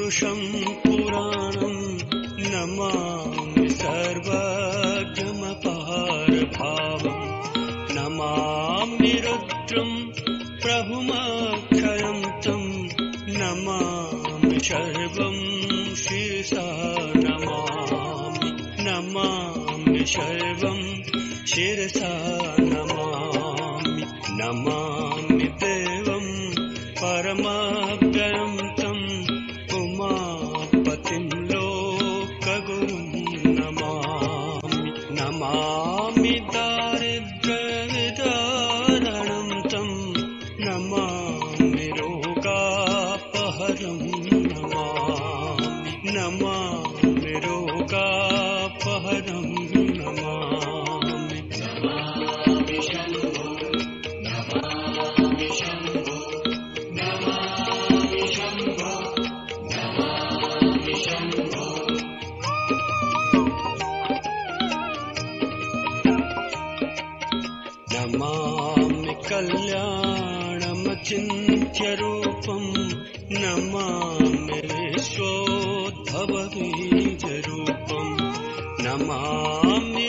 पुरुषं पुराणं नमामि सर्वज्ञमपारभावं नमामि रुद्रं प्रभुमक्षयं तं नमामि सर्वं शिरसा नमामि नमामि सर्वं शिरसा नमामि नमामि देवं परमाव्ययं तं उमापतिं लोकगुरुं नमामि नमामि दारिद्र्यविदारणं तं नमामि रोगापहरं नमामि नमामि रोगापहरं नमामि नमामि शम्भो नमामि शम्भो नमामि शम्भो नमामि शम्भो नमामि कल्याणमचिन्त्य रूपं नमामि विश्वोद्भवबीजरूपं नमामि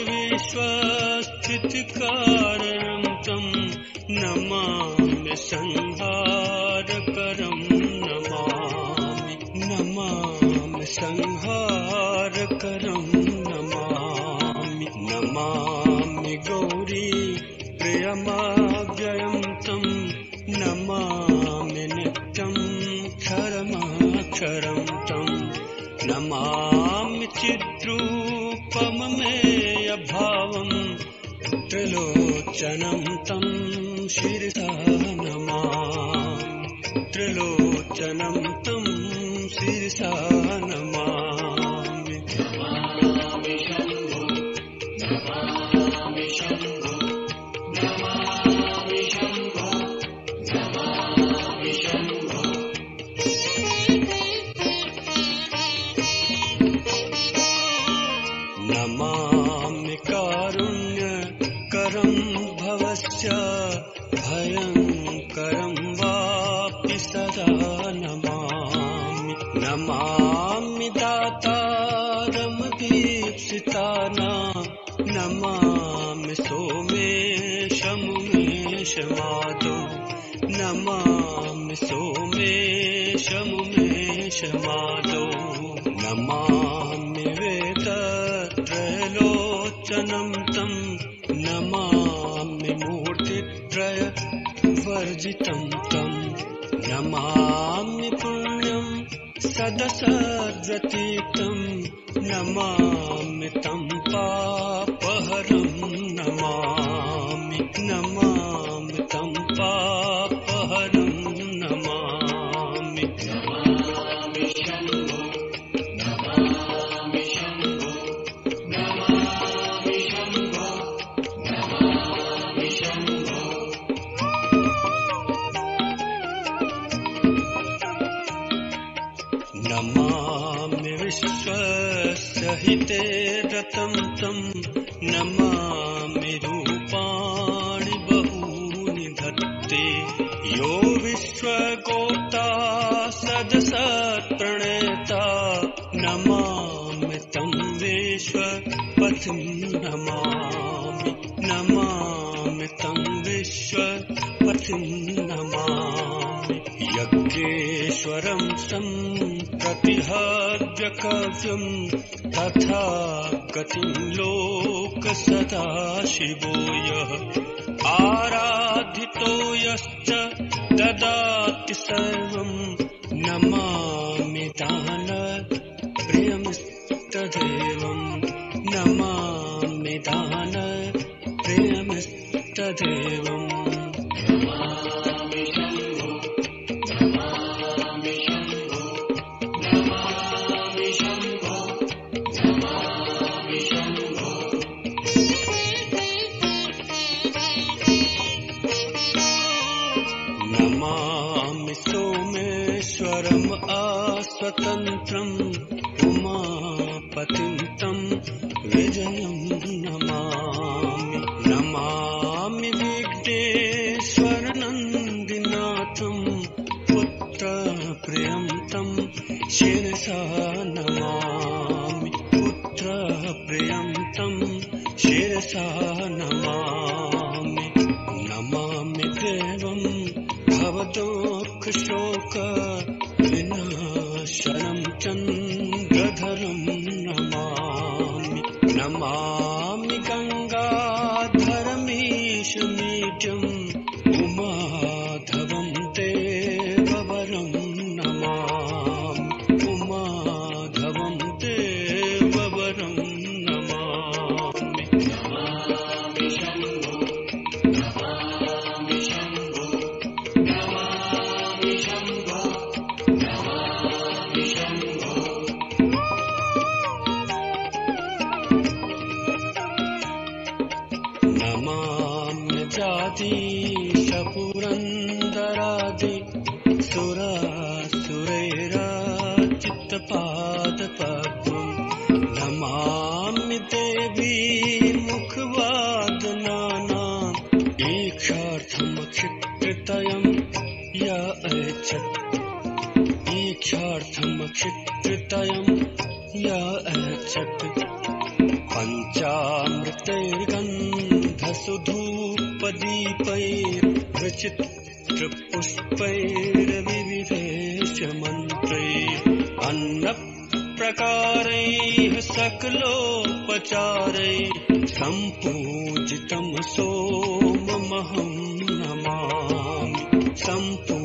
विश्वस्थितिकारणं तं नमामि संहारकरं नमामि नमामि संहारकरं नमामि नमामि गौरी प्रियमाव्ययं तं नमामि नित्यं क्षरमाक्षरं तं नमामि चिद्रूपममेयभावं त्रिलोचनं तं शिरसा नमामि त्रिलोचनं तं शिरसा नमामि नमामि शम्भो नमामि शम्भो नमामि शम्भो नमामि शम्भो नमामि कारुण्यकरं भवस्य भयङ्करं वापि सदा नमामि नमामि दातारमदीप्सितानां नमामि सोमेशमुमेशमादौ नमामि सोमेशमुमेशमादौ नमामि वेदत्रयलोचनं तं नमामि मूर्तित्रयवर्जितं तं नमामि पुण्यं सदसद्व्यतीतं नमामि तं पापहरं नमामि नमामि तं पापहरं नमामि नमामि शम्भो नमामि शम्भो नमामि शम्भो नमामि शम्भो नमामि विश्वस्य हिते रतं तं नमामि रूपाणि बहूनि धत्ते यो विश्वगोप्ता सदसत्प्रणेता नमामि तं विश्वपतिं नमामि नमामि तं विश्वपतिं नमामि यज्ञेश्वरं सम्प्रतिहव्यकव्यं तथा गतिं लोकसदाशिवो यः आराधितो यश्च ददाति सर्वं नमामि दानप्रियमिष्टदेवं नमामि दानप्रियमिष्टदेवम् नमामि शम्भो नमामि शम्भो नमामि शम्भो नमामि शम्भो नमामि सोमेश्वरम् आस्वतन्त्रम् उमापतिं तं विजयं नमामि नमामि विघ्नेश्वरनन्दिनाथं पुत्रप्रियं तं शिरसा देवं भवदुःखशोक विनाशनं चन्द्रधरं नमामि नमामि गङ्गाधरमीशमीड्यम् उमाधवं देववरं नमामि उमाधवं देववरं नमामि नमामि शम्भो नमामि शम्भो नमामि शम्भो नमामि शम्भो नमाम्यजातीश पुरन्दरादि सुरासुरैराचित्तपादपद्मम् नमामि देवी मुखवादनानाम् ईक्षार्थमक्षिकृतयं य ऐच्छत् ईक्षार्थमक्षिकृतयं य ऐच्छत् पञ्चामृतैर्गन्धसुधूपदीपैर्विचित्रपुष्पैर्विविधैश्च मन्त्रैः अन्नप्रकारैः सकलोपचारैः सम्पूजितं सोममहं नमामि